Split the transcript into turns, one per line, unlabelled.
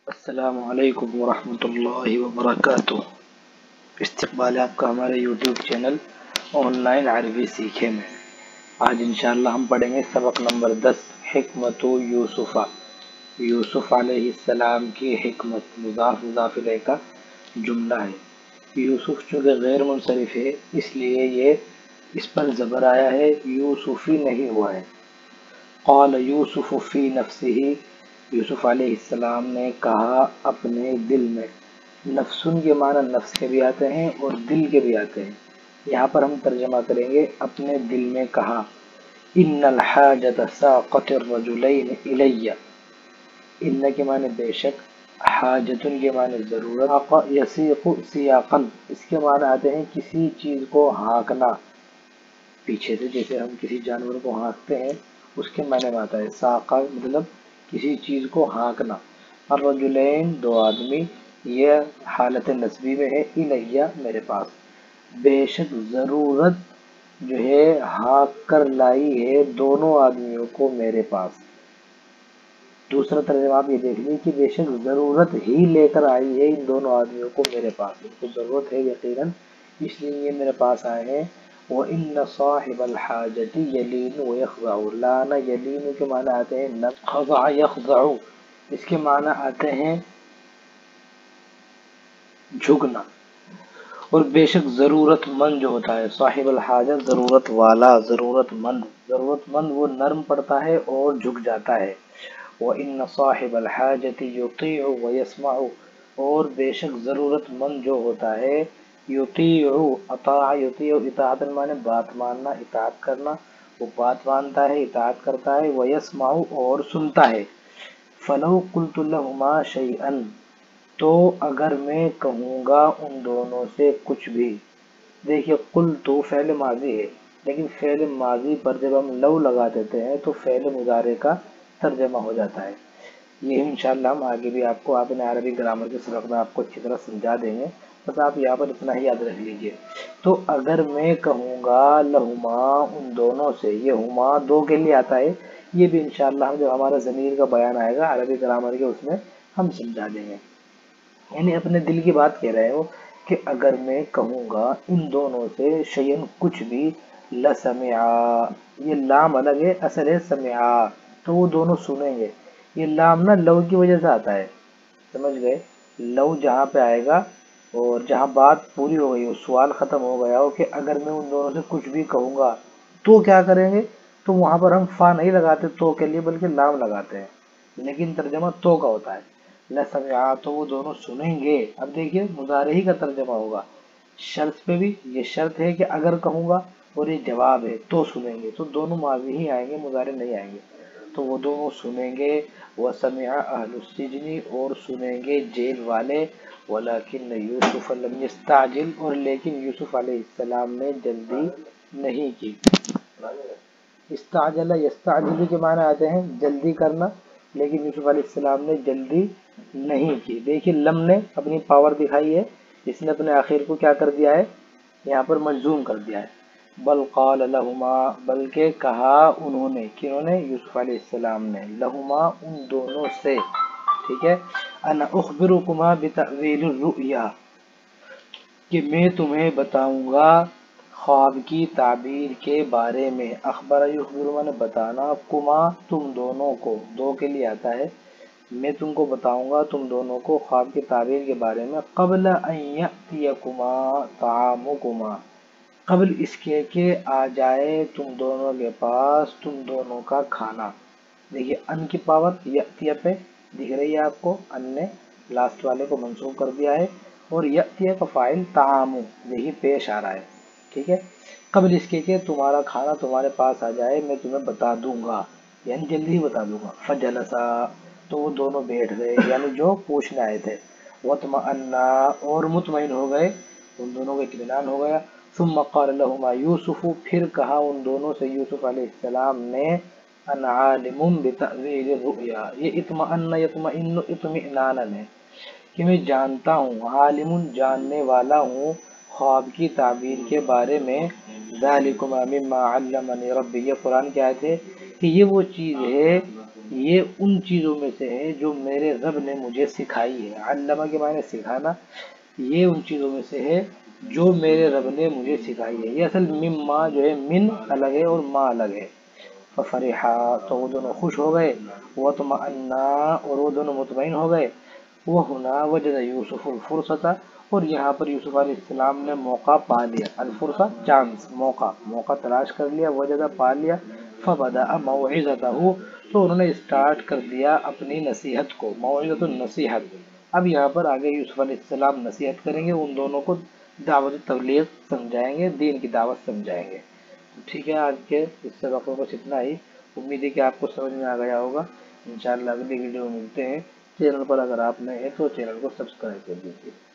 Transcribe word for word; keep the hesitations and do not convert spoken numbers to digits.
السلام علیکم ورحمۃ اللہ وبرکاتہ۔ استقبال ہے آپ کا ہمارے یوٹیوب چینل آن لائن عربی سیکھے میں۔ آج انشاءاللہ ہم پڑھیں گے سبق نمبر دس، حکمت یوسف۔ یوسف علیہ السلام کی حکمت، مضاف مضاف الیہ کا جملہ ہے۔ یوسف چونکہ غیر منصرف ہے اس لیے یہ اس پر زبر آیا ہے، یوسفی نہیں ہوا ہے۔ قال یوسف فی نفسہ، یوسف علیہ السلام نے کہا اپنے دل میں۔ نفسن کے معنی نفس کے بھی آتے ہیں اور دل کے بھی آتے ہیں۔ یہاں پر ہم ترجمہ کریں گے اپنے دل میں کہا۔ ان الحاجۃ ساقت الرجلین الی، ان کے معنی بے شک، حاجتن کے معنی ضرورت، یسیق سیاقا اس کے معنی آتے ہیں کسی چیز کو ہانکنا پیچھے سے، جیسے ہم کسی جانور کو ہانکتے ہیں اس کے معنی میں آتا ہے ساقہ، مطلب کسی چیز کو ہانکنا۔ الرجلین دو آدمی، یہ حالت نسبی میں ہے، الیہ میرے پاس، بے شک ضرورت جو ہے ہانک کر لائی ہے دونوں آدمیوں کو میرے پاس۔ دوسرا ترجمہ آپ یہ دیکھ لیں کہ بے شک ضرورت ہی لے کر آئی ہے ان دونوں آدمیوں کو میرے پاس، ان کو ضرورت ہے یقیناً اس لیے یہ میرے پاس آئے ہیں۔ وَإِنَّ صَاحِبَ الْحَاجَةِ يَلِينُ وَيَخْضَعُ، لَانَ يَلِينُ کے معنی آتے ہیں نم، خضع يخضع اس کے معنی آتے ہیں جھکنا۔ اور بے شک ضرورت مند جو ہوتا ہے، صاحب الحاجہ ضرورت والا، ضرورت مند، ضرورت مند وہ نرم پڑتا ہے اور جھک جاتا ہے۔ وَإِنَّ صَاحِبَ الْحَاجَةِ يُطِيعُ وَيَسْمَعُ، اور بے شک ضرورت مند جو ہوتا ہے یطیع، اطاع یطیع اطاعت معنی بات ماننا، اطاعت کرنا، وہ بات مانتا ہے، اطاعت کرتا ہے، وَيَسْمَعُ اور سنتا ہے۔ فَلَوْ قُلْتُ لَهُمَا شَيْئًا، تو اگر میں کہوں گا ان دونوں سے کچھ بھی۔ دیکھیے قلت فعل ماضی ہے، لیکن فعل ماضی پر جب ہم لو لگا دیتے ہیں تو فعل مضارع کا ترجمہ ہو جاتا ہے۔ یہ انشاءاللہ ہم آگے بھی آپ کو اپنے عربی گرامر کے سبق میں آپ کو اچھی طرح سمجھا دیں گے، بس آپ یہاں پر اتنا ہی یاد رکھ لیجئے۔ تو اگر میں کہوں گا لہما ان دونوں سے، یہ ہما دو کے لیے آتا ہے، یہ بھی انشاءاللہ ہم جب ہمارا ضمیر کا بیان آئے گا عربی گرامر کے اس میں ہم سمجھا دیں گے۔ یعنی اپنے دل کی بات کہہ رہے ہو کہ اگر میں کہوں گا ان دونوں سے شیئن کچھ بھی، لسمعا، یہ لام الگ ہے، اصل ہے سمعا، تو وہ دونوں سنیں گے۔ یہ لام نا لو کی وجہ سے آتا ہے، سمجھ گئے؟ لو جہاں پہ آئے گا اور جہاں بات پوری ہو گئی ہو، سوال ختم ہو گیا ہو کہ اگر میں ان دونوں سے کچھ بھی کہوں گا تو کیا کریں گے، تو وہاں پر ہم فا نہیں لگاتے تو کے لیے بلکہ لام لگاتے ہیں، لیکن ترجمہ تو کا ہوتا ہے۔ لسمعا تو وہ دونوں سنیں گے۔ اب دیکھیے مضارع ہی کا ترجمہ ہوگا، شرط پہ بھی یہ شرط ہے کہ اگر کہوں گا، اور یہ جواب ہے تو سنیں گے، تو دونوں ماضی ہی آئیں گے، مضارع نہیں آئیں گے، تو وہ دونوں سنیں گے۔ وَسَمِعَ أَهْلُ السِّجْنِ اور سنیں گے جیل والے۔ وَلَكِنَّ يُوسُفَ لَمْ يَسْتَعْجِلْ اور لیکن یوسف علیہ السلام نے جلدی نہیں کی۔ استعجل یستعجل کے معنی آتے ہیں جلدی کرنا، لیکن یوسف علیہ السلام نے جلدی نہیں کی۔ دیکھیے لم نے اپنی پاور دکھائی ہے، اس نے اپنے آخر کو کیا کر دیا ہے، یہاں پر مجزوم کر دیا ہے۔ بل قال لہما، بلکہ کہا انہوں نے، کنہوں نے، یوسف علیہ السلام نے، لہما ان دونوں سے، ٹھیک ہے، انا اخبرکما بتأویل الرؤیا، کہ میں تمہیں بتاؤں گا خواب کی تعبیر کے بارے میں۔ اخبر یخبر میں نے بتانا، کما تم دونوں کو، دو کے لیے آتا ہے، میں تم کو بتاؤں گا تم دونوں کو خواب کی تعبیر کے بارے میں، قبل ان یأتیکما طعامکما، قبل اس کے کہ آ جائے تم دونوں کے پاس تم دونوں کا کھانا۔ دیکھیے ان کی پاور یأتیہ پہ دکھ رہی ہے آپ کو، ان نے لاسٹ والے کو منصوب کر دیا ہے، اور یأتیہ کا فاعل طعام، یہی پیش آ رہا ہے، ٹھیک ہے، قبل اس کے کہ تمہارا کھانا تمہارے پاس آ جائے میں تمہیں بتا دوں گا، یعنی جلدی ہی بتا دوں گا۔ فجلسا تو وہ دونوں بیٹھ گئے، یعنی جو پوچھنے آئے تھے، وطمأنا اور مطمئن ہو گئے، ان دونوں کا اطمینان ہو گیا۔ ثم قال لهما یوسف، پھر کہا ان دونوں سے یوسف علیہ السلام نے، انا عالم بتأویل الرؤیا، یہ اطمأن یطمئن اطمئنانا ہے کہ میں جانتا ہوں، عالم جاننے والا ہوں خواب کی تعبیر کے بارے میں، ذالکما مما علمنی ربی، یہ قرآن کی آیت ہے کہ یہ وہ چیز ہے یہ ان چیزوں میں سے ہے جو میرے رب نے مجھے سکھائی ہے. علمہ کے معنی سکھانا. یہ ان چیزوں میں سے ہے جو میرے رب نے مجھے سکھائی ہے. یہ اصل مما جو ہے من الگ ہے اور ما الگ ہے. ففرحا تو وہ دونوں خوش ہو گئے، وطمئنا اور وہ دونوں مطمئن ہو گئے. وہ ہونا وجد یوسف الفرصتا اور یہاں پر یوسف علیہ السلام نے موقع پا لیا. الفرصہ چانس، موقع، موقع تلاش کر لیا. وجدہ پا لیا. فبدأ موعظتہ تو انہوں نے اسٹارٹ کر دیا اپنی نصیحت کو. موعظۃ النصیحت. اب یہاں پر آگے یوسف علیہ السلام نصیحت کریں گے، ان دونوں کو دعوت تبلیغ سمجھائیں گے، دین کی دعوت سمجھائیں گے. ٹھیک ہے، آج کے اس سبق میں بس اتنا ہی. امید ہے کہ آپ کو سمجھ میں آ گیا ہوگا. انشاءاللہ اگلی ویڈیو میں ملتے ہیں. چینل پر اگر آپ نئے ہیں تو چینل کو سبسکرائب کر دیجیے.